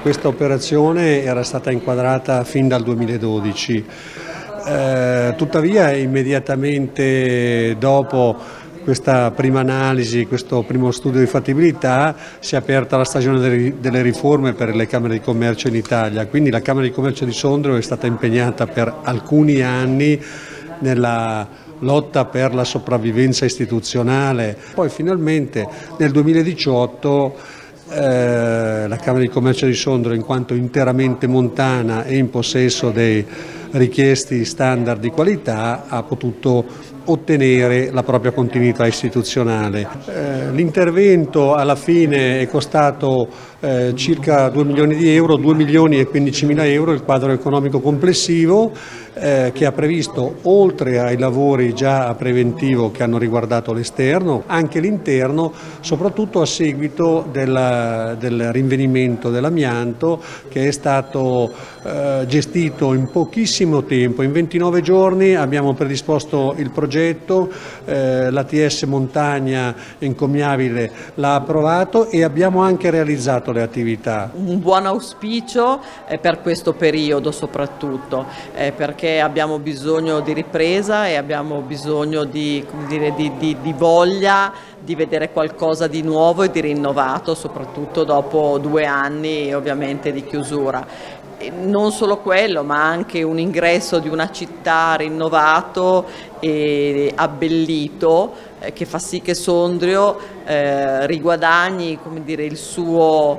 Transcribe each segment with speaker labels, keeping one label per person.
Speaker 1: questa operazione era stata inquadrata fin dal 2012, tuttavia immediatamente dopo questa prima analisi, questo primo studio di fattibilità, si è aperta la stagione delle riforme per le Camere di Commercio in Italia, quindi la Camera di Commercio di Sondrio è stata impegnata per alcuni anni nella lotta per la sopravvivenza istituzionale. Poi finalmente nel 2018 la Camera di Commercio di Sondrio, in quanto interamente montana e in possesso dei richiesti standard di qualità, ha potuto ottenere la propria continuità istituzionale. L'intervento alla fine è costato circa 2 milioni di euro, 2 milioni e 15 mila euro il quadro economico complessivo, che ha previsto, oltre ai lavori già a preventivo che hanno riguardato l'esterno, anche l'interno, soprattutto a seguito del rinvenimento dell'amianto, che è stato gestito in pochissimo tempo. In 29 giorni abbiamo predisposto il progetto, l'ATS Montagna Encomiabile l'ha approvato e abbiamo anche realizzato le attività.
Speaker 2: Un buon auspicio per questo periodo soprattutto, perché abbiamo bisogno di ripresa e abbiamo bisogno di voglia di vedere qualcosa di nuovo e di rinnovato, soprattutto dopo 2 anni ovviamente di chiusura. E non solo quello, ma anche un ingresso di una città rinnovato e abbellito, che fa sì che Sondrio riguadagni, come dire, il suo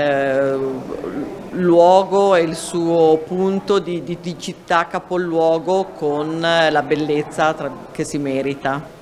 Speaker 2: luogo e il suo punto di città capoluogo con la bellezza che si merita.